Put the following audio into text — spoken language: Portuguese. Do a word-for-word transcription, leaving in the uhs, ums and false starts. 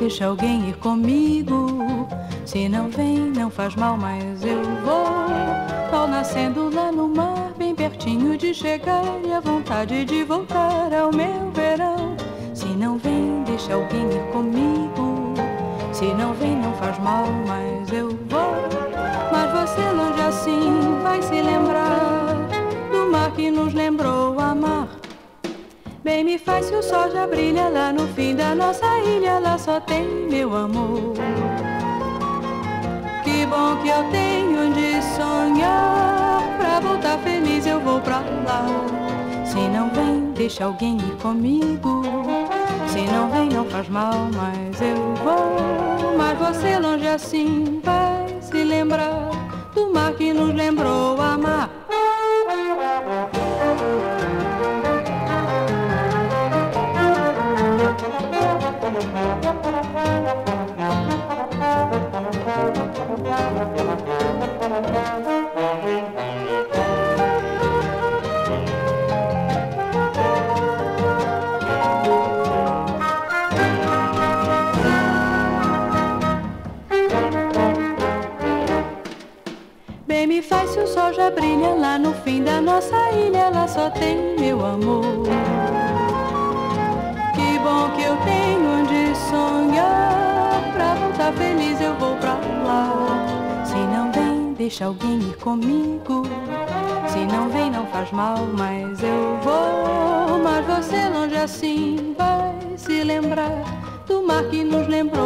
deixa alguém ir comigo. Se não vem, não faz mal, mas eu vou. Sol nascendo lá no mar, bem pertinho de chegar, e a vontade de voltar ao meu verão. Se não vem, deixa alguém ir comigo. Se não vem, não faz mal, mas eu vou. Mas você longe assim vai se lembrar do mar que nos lembrou amar. Bem me faz se o sol já brilha lá no fim da nossa ilha, lá só tem meu amor. Que bom que eu tenho onde sonhar, pra voltar feliz eu vou pra lá. Se não vem, deixa alguém ir comigo. Se não vem, não faz mal, mas eu vou. Mas você longe assim vai se lembrar do mar que nos lembrou amar. Bem me faz se o sol já brilha lá no fim da nossa ilha, lá só tem meu amor. Que bom que eu tenho onde sonhar, pra voltar feliz eu vou pra lá. Se não vem, deixa alguém ir comigo. Se não vem, não faz mal, mas eu vou. Mas você longe assim vai se lembrar do mar que nos lembrou